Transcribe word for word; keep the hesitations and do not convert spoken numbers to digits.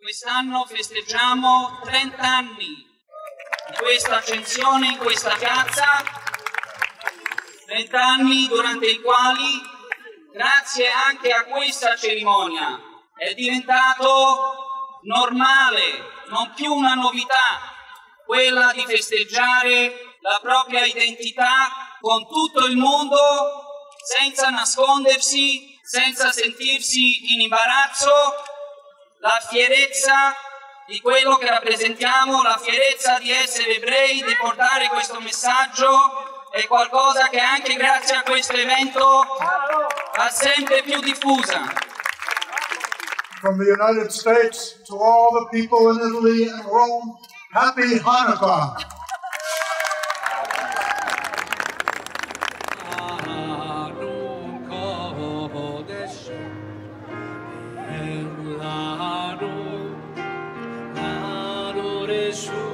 Quest'anno festeggiamo trenta anni di questa accensione in questa piazza, trenta anni durante i quali, grazie anche a questa cerimonia, è diventato normale, non più una novità, quella di festeggiare la propria identità con tutto il mondo senza nascondersi, senza sentirsi in imbarazzo, la fierezza di quello che rappresentiamo, la fierezza di essere ebrei, di portare questo messaggio è qualcosa che anche grazie a questo evento va sempre più diffusa. From the United States to all the people in Italy and Rome, Happy Hanukkah! Adoration.